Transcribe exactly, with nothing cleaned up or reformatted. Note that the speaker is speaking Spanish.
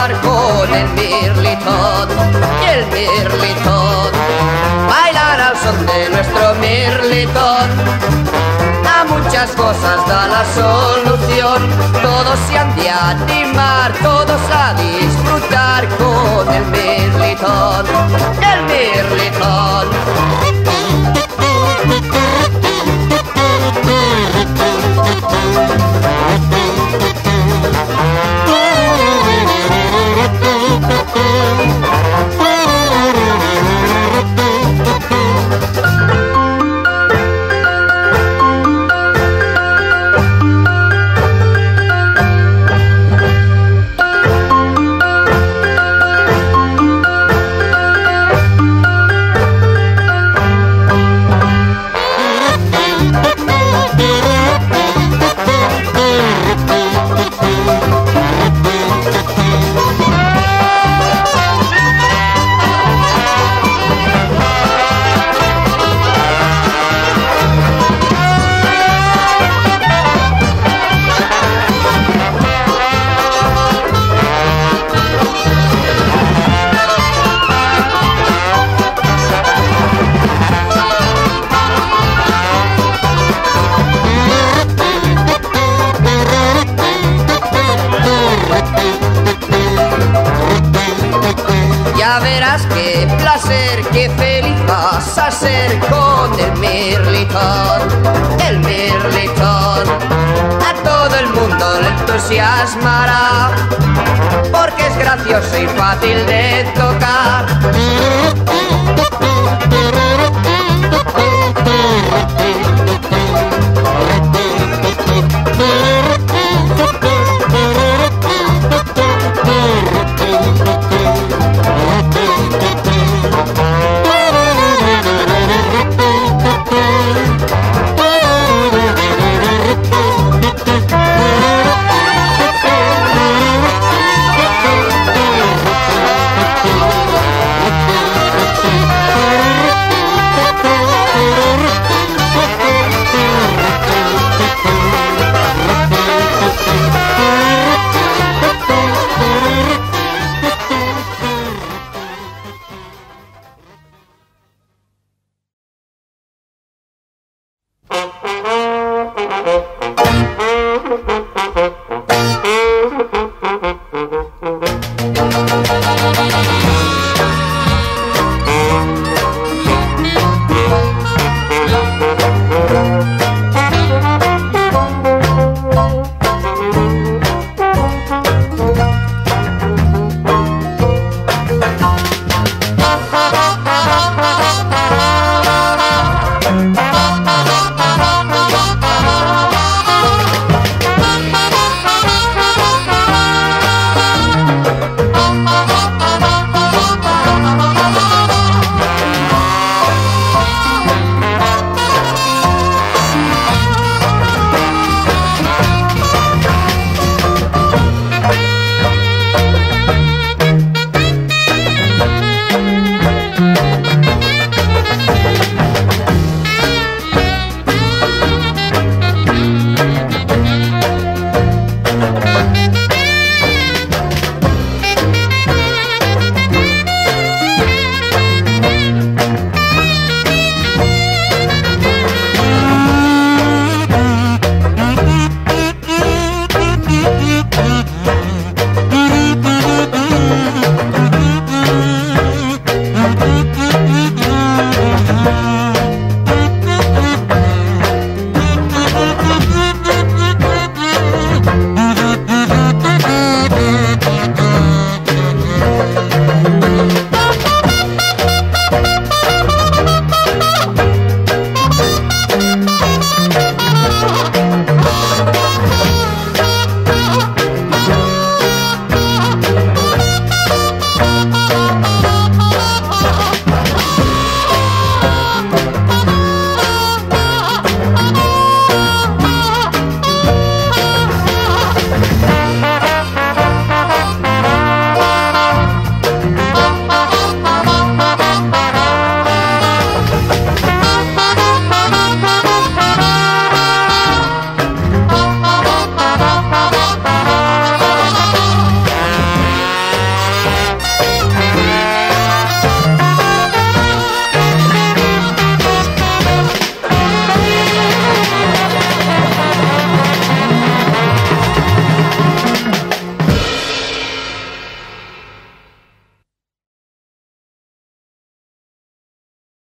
animar con el mirlitón. Y el mirlitón bailar al son de nuestro mirlitón. A muchas cosas da la solución. Todos se han de animar, todos a disfrutar con el mirlitón. El mirlitón. Ya verás qué placer, qué feliz vas a ser con el mirlitón. El mirlitón a todo el mundo le entusiasmará, porque es gracioso y fácil de tocar.